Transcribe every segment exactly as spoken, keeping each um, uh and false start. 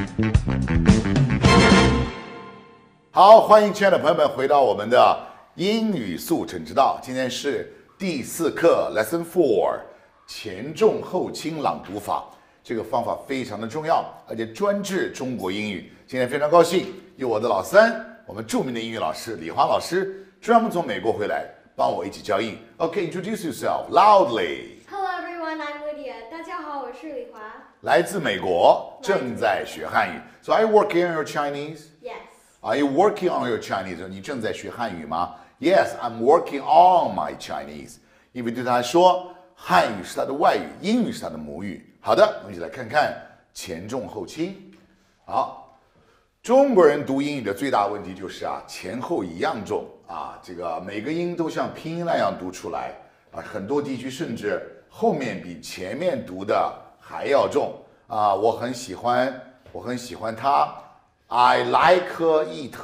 好，欢迎亲爱的朋友们回到我们的英语速成之道。今天是第四课 Lesson Four， 前重后轻朗读法。这个方法非常的重要，而且专治中国英语。今天非常高兴有我的老三，我们著名的英语老师李华老师，专门从美国回来帮我一起教英。Okay, introduce yourself loudly. Hello everyone, I'm Lydia. 大家好，我是李华。 来自美国，正在学汉语。So are you working on your Chinese? Yes.Are you working on your Chinese? 你正在学汉语吗 ？Yes, I'm working on my Chinese. 因为对他来说，汉语是他的外语，英语是他的母语。好的，我们一起来看看前重后轻。好，中国人读英语的最大问题就是啊，前后一样重啊，这个每个音都像拼音那样读出来啊，很多地区甚至后面比前面读的还要重啊。我很喜欢，我很喜欢它。I like it.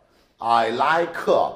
I like.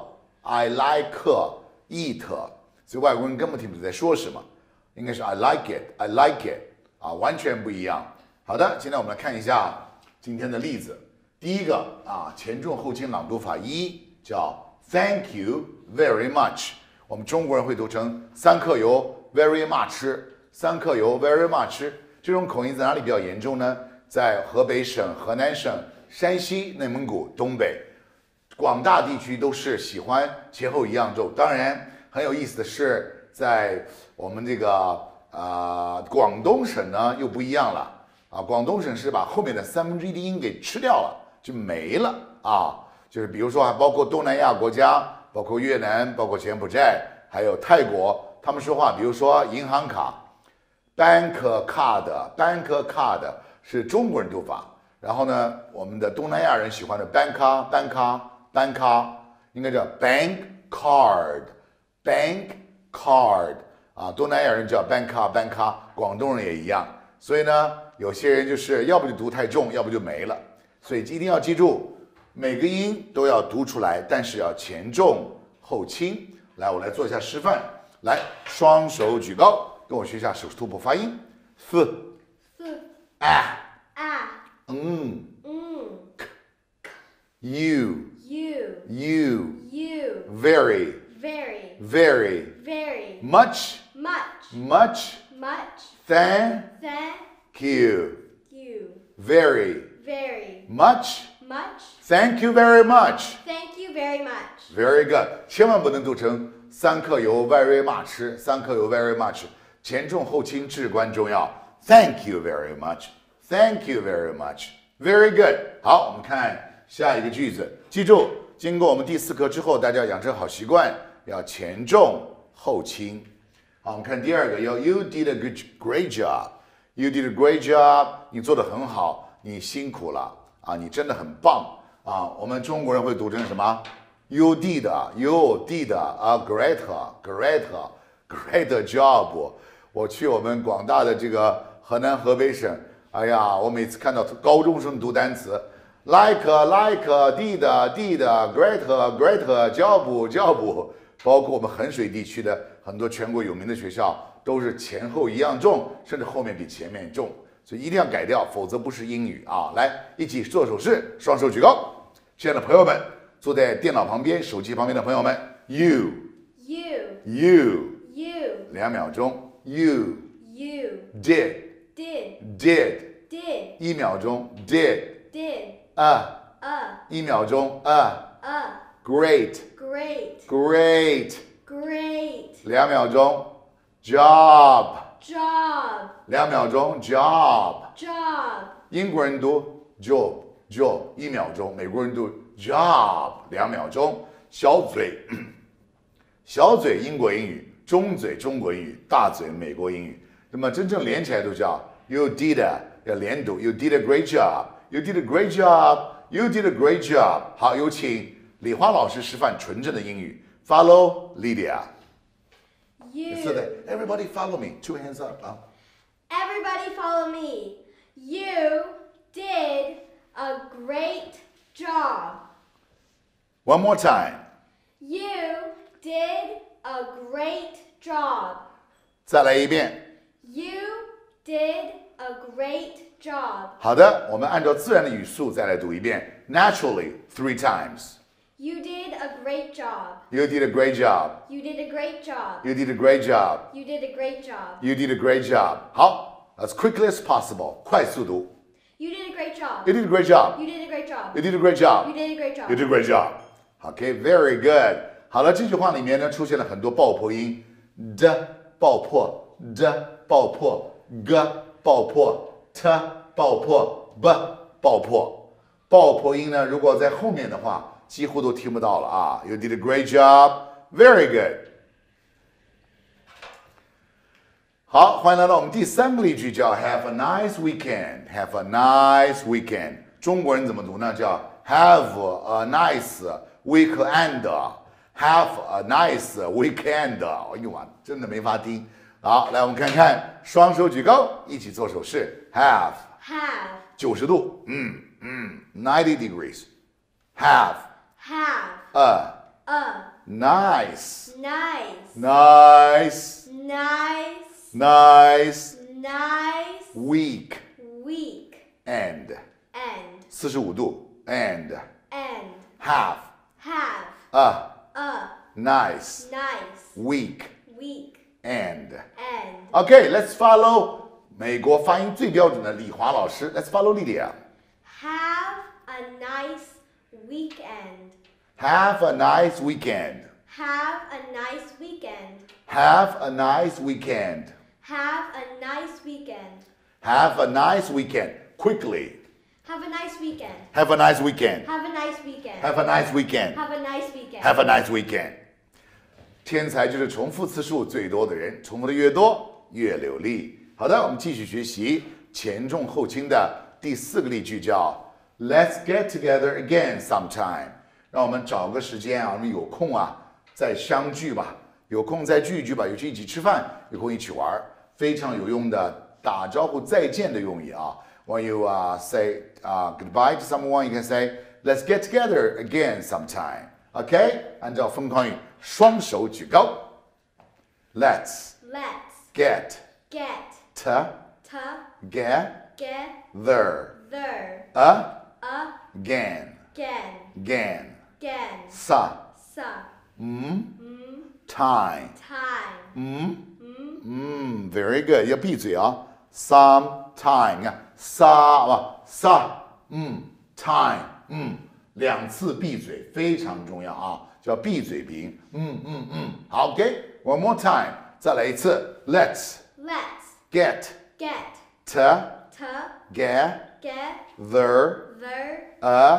I like it. 所以外国人根本听不懂在说什么，应该是 I like it. I like it. 啊，完全不一样。好的，现在我们来看一下今天的例子。第一个啊，前重后轻朗读法一叫 Thank you very much。我们中国人会读成三克油 very much， 三克油 very much。这种口音在哪里比较严重呢？在河北省、河南省。山西、内蒙古、东北，广大地区都是喜欢前后一样重。当然，很有意思的是，在我们这个啊、呃、广东省呢又不一样了啊。广东省是把后面的三分之一的音给吃掉了，就没了啊。就是比如说，还包括东南亚国家，包括越南，包括柬埔寨，还有泰国，他们说话，比如说银行卡 ，bank card，bank card 是中国人读法。然后呢，我们的东南亚人喜欢的 bank bank bank 应该叫 bank card bank card 啊，东南亚人叫 bank bank， 广东人也一样。所以呢，有些人就是要不就读太重，要不就没了。所以一定要记住，每个音都要读出来，但是要前重后轻。来，我来做一下示范。来，双手举高，跟我学一下手势突破发音。f f a a Mm. mm You. you You. you Very. very Very. very Much. much Much. much Thank thank you. you Very. very Much. much Thank you very much. thank you very much Very good. 千万不能读成三克油 very much. 三克油 very much. 前重后轻至关重要。Thank you very much. Thank you very much. Very good. 好，我们看下一个句子。记住，经过我们第四课之后，大家要养成好习惯，要前重后轻。好，我们看第二个，要 You did a good great job. You did a great job. 你做得很好，你辛苦了啊，你真的很棒啊。我们中国人会读成什么 ？You did, you did a great, great, great job. 我去我们广大的这个河南河北省。哎呀，我每次看到高中生读单词 like like did did great great job job， 包括我们衡水地区的很多全国有名的学校都是前后一样重，甚至后面比前面重，所以一定要改掉，否则不是英语啊！来，一起做手势，双手举高。亲爱的朋友们，坐在电脑旁边、手机旁边的朋友们 ，you you you you 两秒钟 ，you you did did did did 一秒钟 did did a a 一秒钟 a a great great great great 两秒钟 job job 两秒钟 job job 英国人读 job job 一秒钟，美国人读 job 两秒钟。小嘴小嘴英国英语，中嘴中国英语，大嘴美国英语。那么真正连起来都叫 You did a 要连读 You did a great job You did a great job You did a great job 好，有请李花老师示范纯正的英语 Follow Lydia you so that everybody follow me Two hands up、uh. everybody follow me you did a great job One more time you did a great job 再来一遍 You did a great job. 好的，我们按照自然的语速再来读一遍 ，naturally three times. You did a great job. You did a great job. You did a great job. You did a great job. You did a great job. You did a great job. 好 ，as quickly as possible，快速读。 You did a great job. You did a great job. You did a great job. You did a great job. You did a great job. You did a great job. Okay, very good. 好了，这句话里面呢出现了很多爆破音的爆破的爆破 g 爆破 t 爆破 b 爆破。爆破音呢，如果在后面的话，几乎都听不到了啊。You did a great job. Very good. 好，欢迎来到我们第三个例句，叫 Have a nice weekend. Have a nice weekend. 中国人怎么读呢？叫 Have a nice weekend. Have a nice weekend. 哎呦啊，真的没法听。好，来我们看看，双手举高，一起做手势。Have Have. 九十度，嗯嗯 ，ninety degrees. Have Have. a A. nice, Nice. nice, Nice. nice Nice. week Week. and End. 四十五度 and End. have Have. a A. nice Nice. week Week. and. End. Okay, let's follow 美国发音最标准的李华老师。Let's follow Lydia. Have a nice weekend. Have a nice weekend. Have a nice weekend. Have a nice weekend. Have a nice weekend. Have a nice weekend. Quickly. Have a nice weekend. Have a nice weekend. Have a nice weekend. Have a nice weekend. Have a nice weekend. Have a nice weekend. 天才就是重复次数最多的人，重复的越多越流利。好的，我们继续学习前重后轻的第四个例句，叫 Let's get together again sometime。让我们找个时间啊，我们有空啊再相聚吧，有空再聚一聚吧，有去一起吃饭，有空一起玩，非常有用的打招呼再见的用语啊。When you uh, say uh, goodbye to someone, you can say Let's get together again sometime. OK， 按照疯狂语，双手举高。Let's Let's get get together together again. again. Again. Again. Some Some time. time. Mm, very good. 要闭嘴啊。Sometime，你看 sa 吧 sa， 嗯 time， 嗯，两次闭嘴非常重要啊，叫闭嘴鼻音。嗯嗯嗯，好 ，OK，one more time， 再来一次。Let's Let's get get together together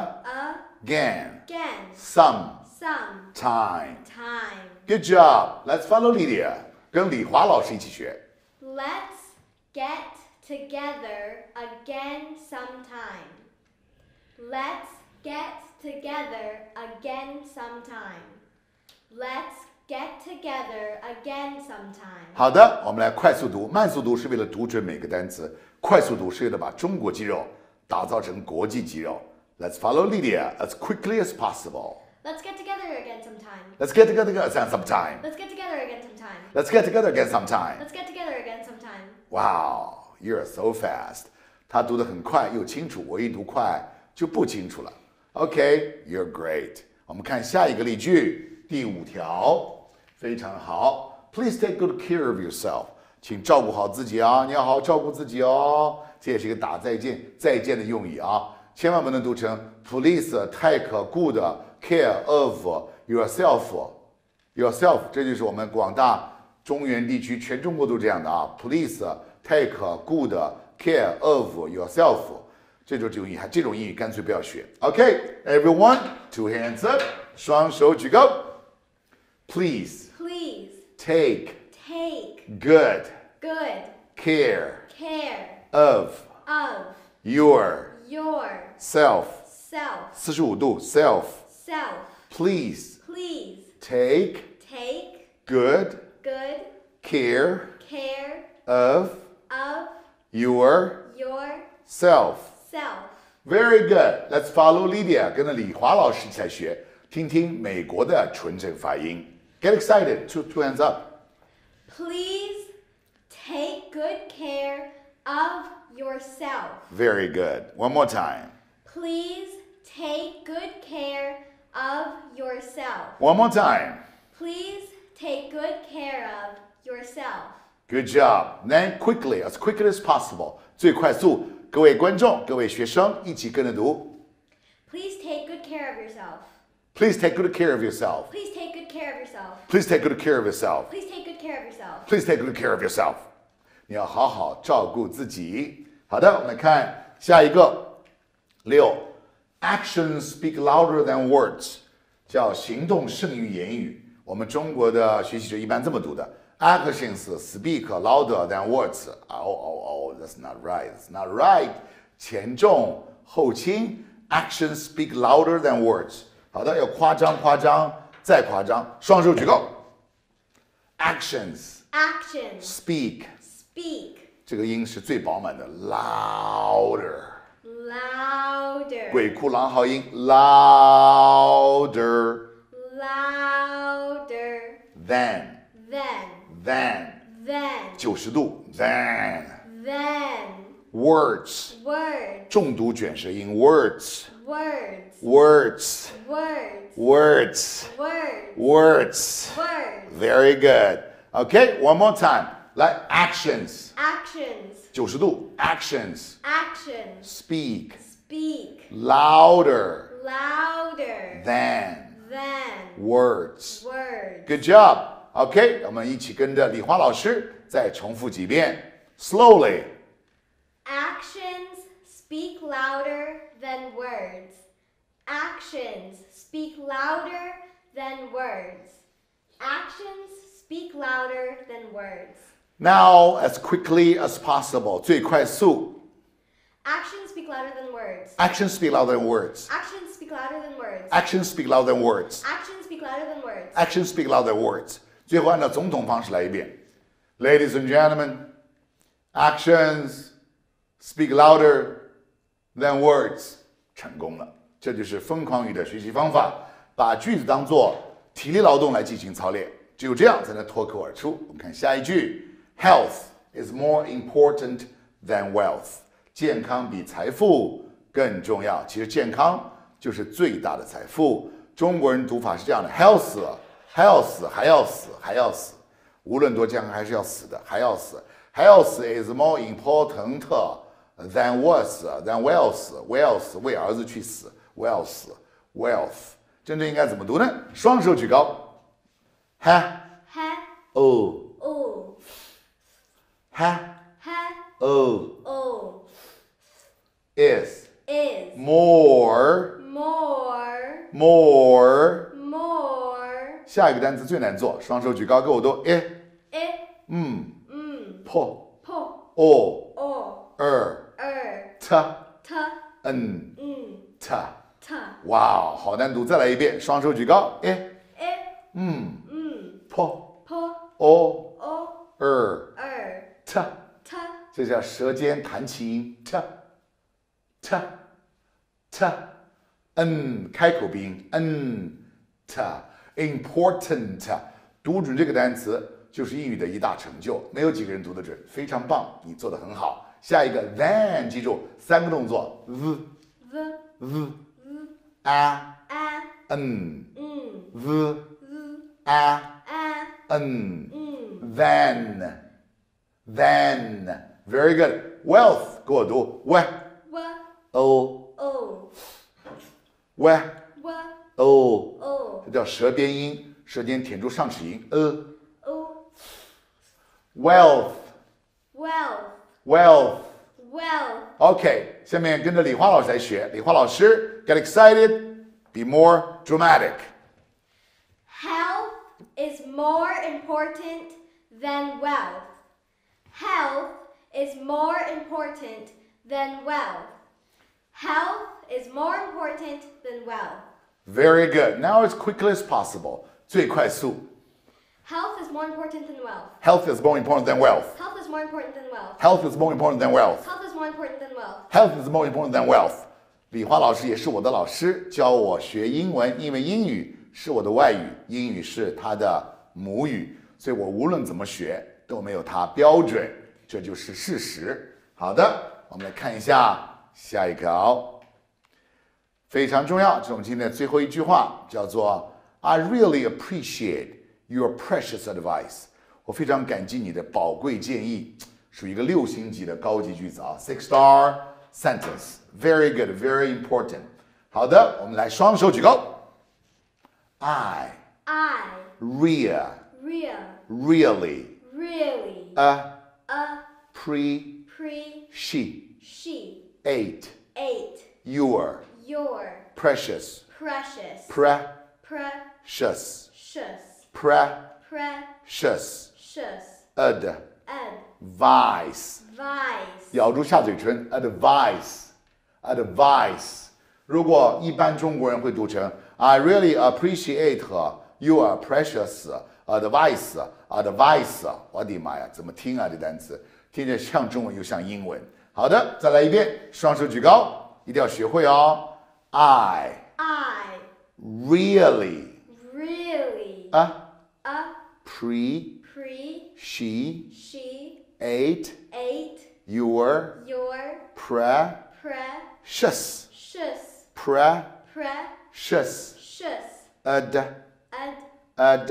again. again. Some Some time. time. Good job. Let's follow Lydia， 跟李华老师一起学。 Let's get together again sometime. Let's get together again sometime. Let's get together again sometime. 好的，我们来快速读，慢速读是为了读准每个单词，快速读是为了把中国肌肉打造成国际肌肉。Let's follow Lydia as quickly as possible. Let's get together again sometime. Let's get together again sometime. Let's get together again sometime. Let's get together again sometime. Let's get together again sometime. Wow, you're so fast. 他读得很快又清楚，我一读快就不清楚了。Okay, you're great. 我们看下一个例句，第五条，非常好。Please take good care of yourself. 请照顾好自己啊，你要好好照顾自己哦。这也是一个打再见、再见的用语啊，千万不能读成 Please take good care of yourself. Yourself， 这就是我们广大中原地区全中国都这样的啊。Please take good care of yourself. 这种英语，这种英语干脆不要学。OK, everyone, two hands up， 双手举高。Please Please take take good good care care of of yourself. yourself. 四十五度 self. Self. Please Please take take good good care care of of yourself. yourself. Very good. Let's follow Lydia， 跟着李华老师一起来学，听听美国的纯正发音。Get excited. Two, two hands up. Please take good care of yourself. Very good. One more time. Please take good care of yourself. One more time. Please take good care of yourself. Good job. Then quickly, as quickly as possible. 最快速，各位观众，各位学生，一起跟着读。 Please take good care of yourself. Please take good care of yourself. Please take good care of yourself. Please take good care of yourself. Please take good care of yourself. Please take good care of yourself. 你要好好照顾自己。好的，我们来看下一个。六 ，Actions speak louder than words， 叫行动胜于言语。我们中国的学习者一般这么读的 ，Actions speak louder than words。哦哦哦 ，That's not right. That's not right. 前重后轻 ，Actions speak louder than words。好的，要夸张夸张再夸张，双手举高。Actions Actions speak。 speak 这个音是最饱满的 ，louder。 louder. 鬼哭狼嚎音 ，louder Louder than than than than 九十度 than than words words 重读卷舌音 words words words words words words words words very good. Okay, one more time. 来 actions actions 九十度 actions actions speak speak louder louder than than words. words. Good job. OK， 我们一起跟着李花老师再重复几遍 ，slowly. Actions speak louder than words. Actions speak louder than words. Actions speak louder than words. Now, as quickly as possible， 最快速。 Actions speak louder than words. Actions speak louder than words. Actions speak louder than words. Actions speak louder than words. Actions speak louder than words. Actions speak louder than words. 最后按照总统方式来一遍。Ladies and gentlemen, actions speak louder than words. 成功了，这就是疯狂语的学习方法，把句子当做体力劳动来进行操练，只有这样才能脱口而出。我们看下一句 ，Health is more important than wealth. 健康比财富更重要。其实健康就是最大的财富。中国人读法是这样的 ：health， 还要死，还要死，还要死。无论多健康，还是要死的，还要死。Health is more important than wealth than wealth. Wealth 为儿子去死 ，wealth wealth 真正应该怎么读呢？双手举高，哈 Ha, o o, 哈 ha, o o, is is more more, more。 more, 下一个单词最难做，双手举高，跟我读 i i, 嗯 mm, po po, o o, er er, t t, n mm, t。 t, 哇，好难读，再来一遍，双手举高 i i, 嗯 mm, po po, o o, er er, t。 t, 这叫舌尖弹起音 t t t n 开口鼻音 n t important 读准这个单词就是英语的一大成就，没有几个人读得准，非常棒，你做得很好。下一个 then 记住三个动作 v v, v a a, n mm, v v, a a, n mm, then then very good wealth 给我读 w w, o o, w w, o o, 这叫舌边音，舌尖舔住上齿龈 呃 o, wealth wealth, wealth wealth. OK， 下面跟着李花老师来学。李花老师 get excited, be more dramatic. Health is more important than wealth. Health is more important than wealth. Health is more important than wealth. Very good. Now as quickly as possible. 最快速。 Health is more important than wealth. Health is more important than wealth. Health is more important than wealth. Health is more important than wealth. Health is more important than wealth. Health is more important than wealth. 李花老师也是我的老师，教我学英文，因为英语是我的外语，英语是他的母语，所以我无论怎么学都没有他标准，这就是事实。好的， 我们来看一下下一条，非常重要，这是我们今天的最后一句话，叫做 I really appreciate your precious advice。我非常感激你的宝贵建议，属于一个六星级的高级句子啊 ，six star sentence，very good, very important。好的，我们来双手举高 ，I I real real really really a appreciate appreciate eight your your precious precious precious precious precious precious advice， advice 咬住下嘴唇 advice advice。如果一般中国人会读成 I really appreciate your precious advice advice， 我的妈呀，怎么听啊？这单词听着像中文又像英文。好的，再来一遍，双手举高，一定要学会哦。I I really really appreciate appreciate eight your your precious precious precious precious ad ad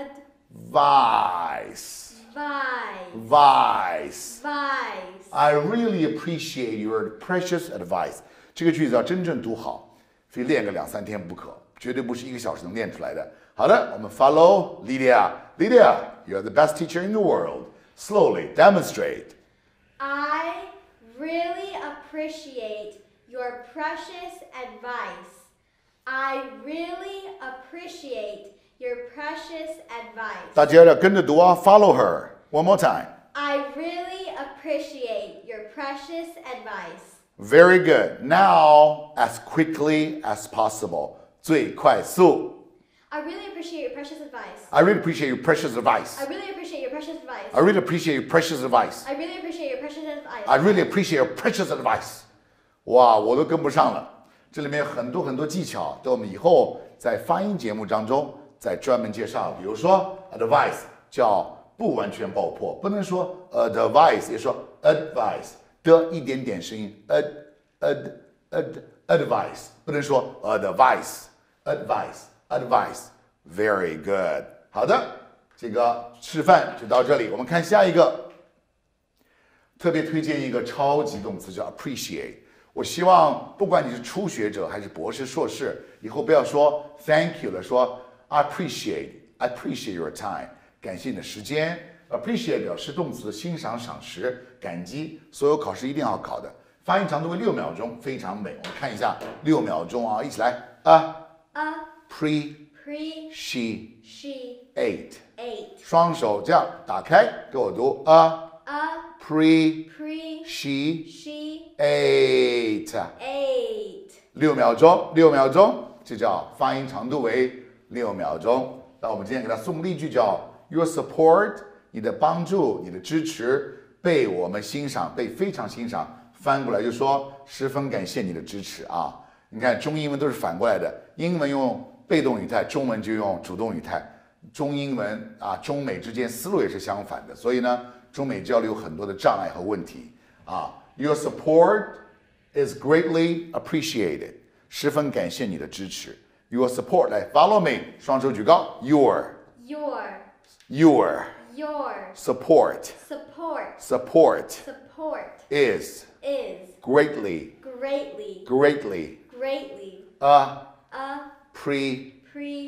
advice advice advice。 advice I really appreciate your precious advice。这个句子要真正读好，非练个两三天不可，绝对不是一个小时能练出来的。好的，我们 follow Lydia。Lydia, you're the best teacher in the world. Slowly demonstrate. I really appreciate your precious advice. I really appreciate your precious advice. 大家要跟着读啊 ，follow her. One more time. I really appreciate your precious advice. Very good. Now, as quickly as possible. 最快速。 I really appreciate your precious advice. I really appreciate your precious advice. I really appreciate your precious advice. I really appreciate your precious advice. I really appreciate your precious advice. I really appreciate your precious advice. 哇，我都跟不上了。这里面有很多很多技巧，等我们以后在发音节目当中再专门介绍。比如说 advice 叫不完全爆破，不能说 advice， 也说 advice 的一点点声音 ad ad ad advice， 不能说 advice advice advice。Very good。好的，这个示范就到这里。我们看下一个，特别推荐一个超级动词叫 appreciate。我希望不管你是初学者还是博士、硕士，以后不要说 thank you 了，说 I appreciate I appreciate your time， 感谢你的时间。appreciate 表示动词欣赏、赏识、感激，所有考试一定要考的。发音长度为六秒钟，非常美。我们看一下六秒钟啊，一起来啊 appreciate Appreciate eight 双手这样打开，给我读啊 appreciate appreciate eight， eight 六秒钟，六秒钟，这叫发音长度为六秒钟。那我们今天给他送例句叫 Your support， 你的帮助，你的支持被我们欣赏，被非常欣赏。翻过来就说十分感谢你的支持啊！你看中英文都是反过来的，英文用被动语态，中文就用主动语态。中英文啊，中美之间思路也是相反的，所以呢，中美交流有很多的障碍和问题啊。Your support is greatly appreciated， 十分感谢你的支持。Your support， 来 follow me， 双手举高。Your your your your support support support support is is greatly greatly greatly greatly appreciated.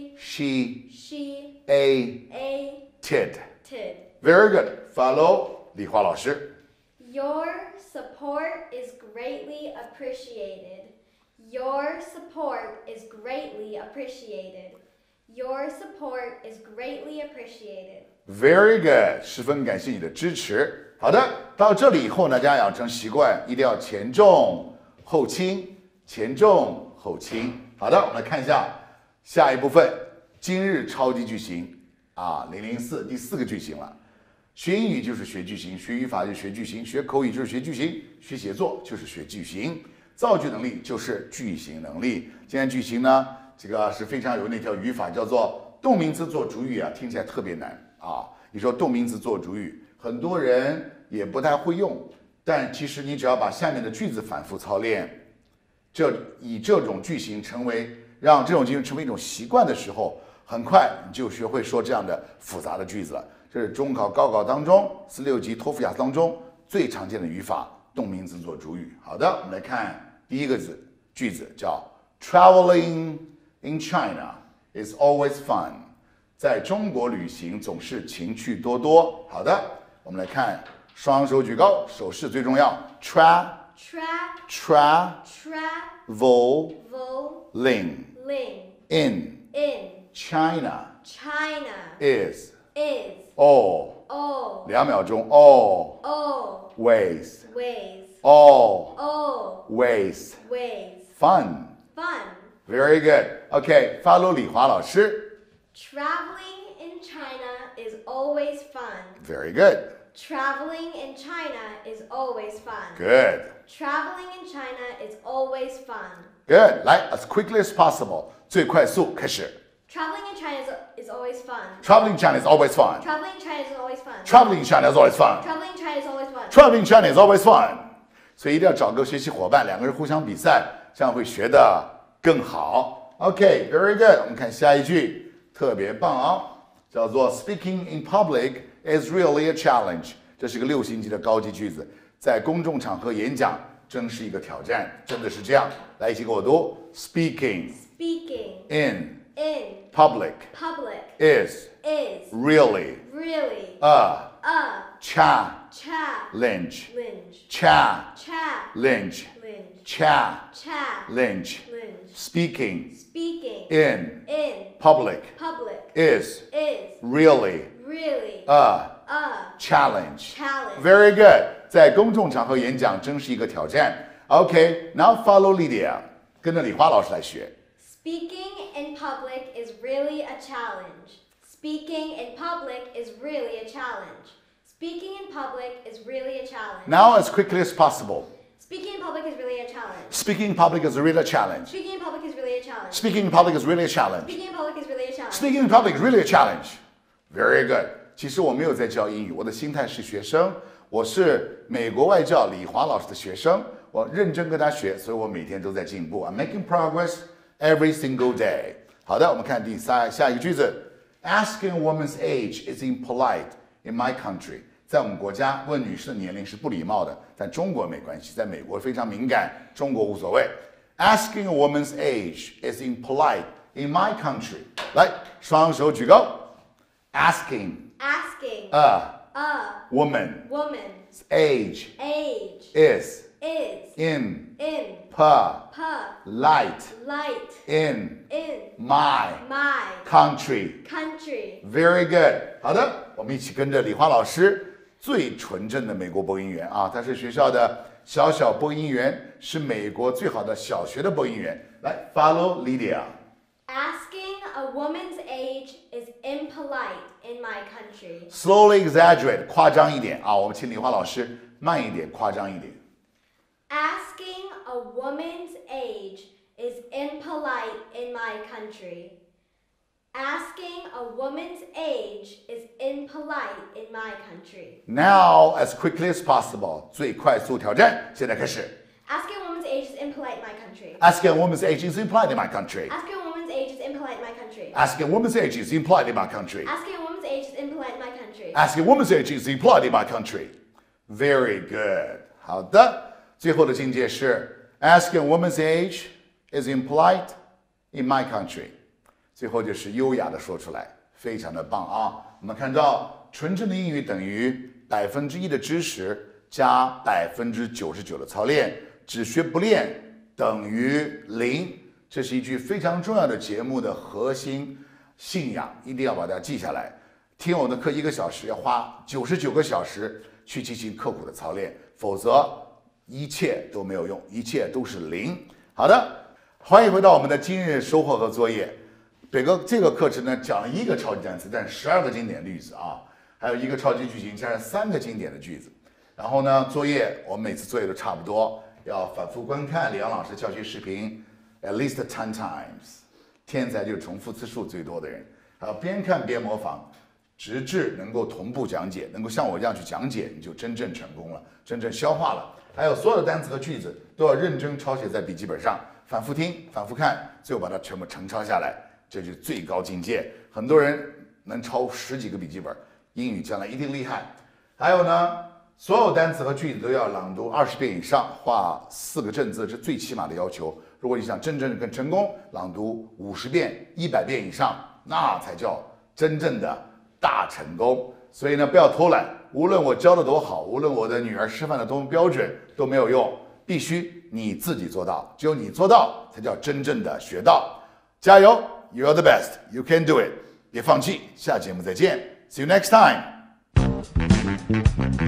appreciated. Very good. Follow 李华老师。 Your support is greatly appreciated. Your support is greatly appreciated. Your support is greatly appreciated. Very good. 十分感谢你的支持。好的，到这里以后呢，大家养成习惯，一定要前重后轻，前重后轻。好的，我们来看一下下一部分，今日超级句型啊，零零四第四个句型了。学英语就是学句型，学语法就是学句型，学口语就是学句型，学写作就是学句型，造句能力就是句型能力。今天句型呢，这个是非常有那条语法叫做动名词做主语啊，听起来特别难啊。你说动名词做主语，很多人也不太会用， 但其实你只要把下面的句子反复操练，这以这种句型成为让这种句型成为一种习惯的时候，很快你就学会说这样的复杂的句子了。这是中考、高考当中，四六级托福雅思当中最常见的语法，动名词做主语。好的，我们来看第一个字句子，叫 Traveling in China is always fun。在中国旅行总是情趣多多。好的，我们来看，双手举高，手势最重要。Tra Tra tra traveling vol ling in in China China is is all all 两秒钟 all always ways all always ways fun fun. very good. OK, follow 李华老师。 Traveling in China is always fun. Very good. Traveling in China is always fun. Good. Traveling in China is always fun. Good. 来 as quickly as possible， 最快速开始。 Traveling in China is, is always fun. Traveling in China is always fun. Traveling in China is always fun. Traveling in China is always fun. Traveling in China is always fun. Traveling in China is always fun. 所以一定要找个学习伙伴，两个人互相比赛，这样会学得更好。OK, very good. 我们看下一句，特别棒啊，叫做 Speaking in public is really a challenge。这是个六星级的高级句子，在公众场合演讲真是一个挑战，真的是这样。来，一起跟我读 Speaking Speaking in in public public is is really really a a challenge. challenge. Challenge. Challenge. Challenge. Challenge. Speaking Speaking in in public public is is really really a a challenge. challenge. Very good. 在公众场合演讲真是一个挑战。OK, now follow Lydia， 跟着李花老师来学。 Speaking in public is really a challenge. Speaking in public is really a challenge. Speaking in public is really a challenge. Now as quickly as possible. Speaking in public is really a challenge. Speaking in public is really a challenge. Speaking in public is really a challenge. Speaking in public is really a challenge. Speaking in public is really a challenge. Speaking in public is really a challenge. Very good. 其实我没有在教英语，我的心态是学生，我是美国外教李华老师的学生，我认真跟他学，所以我每天都在进步。I'm making progress every single day. 好的，我们看第三下一个句子。Asking a woman's age is impolite in my country. 在我们国家，问女士的年龄是不礼貌的，在中国没关系，在美国非常敏感，中国无所谓。Asking a woman's age is impolite in my country. 来，双手举高。Asking Asking a a woman woman's age age is is in in polite polite in in my my country. country. Very good. 好的，我们一起跟着李华老师，最纯正的美国播音员啊，他是学校的小小播音员，是美国最好的小学的播音员。来 ，Follow Lydia. Asking a woman's age is impolite in my country. Slowly exaggerate， 夸张一点啊，我们请李华老师慢一点，夸张一点。 Asking a woman's age is impolite in my country. Asking a woman's age is impolite in my country. Now as quickly as possible， 最快速挑战，现在开始。 Asking a woman's age is impolite in my country. Asking a woman's age is implied in my country. Asking a woman's age is impolite in my country. Asking a woman's age is implied in my country. Asking a woman's age is impolite in my country. Asking a woman's age is implied in my country. Very good. 好的，最后的境界是 Asking a woman's age is impolite in my country. 最后就是优雅的说出来，非常的棒啊！我们看到纯正的英语等于百分之一的知识加百分之九十九的操练，只学不练等于零。这是一句非常重要的节目的核心信仰，一定要把它记下来。听我的课一个小时，要花九十九个小时去进行刻苦的操练，否则一切都没有用，一切都是零。好的，欢迎回到我们的今日收获和作业。北哥这个课程呢，讲了一个超级单词，但十二个经典句子啊，还有一个超级句型，加上三个经典的句子。然后呢，作业我们每次作业都差不多，要反复观看李阳老师教学视频 at least ten times。天才就是重复次数最多的人，还要边看边模仿， 直至能够同步讲解，能够像我这样去讲解，你就真正成功了，真正消化了。还有所有的单词和句子都要认真抄写在笔记本上，反复听，反复看，最后把它全部誊抄下来，这就是最高境界。很多人能抄十几个笔记本，英语将来一定厉害。还有呢，所有单词和句子都要朗读二十遍以上，画四个正字是最起码的要求。如果你想真正更成功，朗读五十遍、一百遍以上，那才叫真正的大成功。所以呢，不要偷懒，无论我教的多好，无论我的女儿示范的多么标准，都没有用，必须你自己做到，只有你做到，才叫真正的学到。加油 ，You are the best, you can do it， 别放弃，下节目再见 ，See you next time。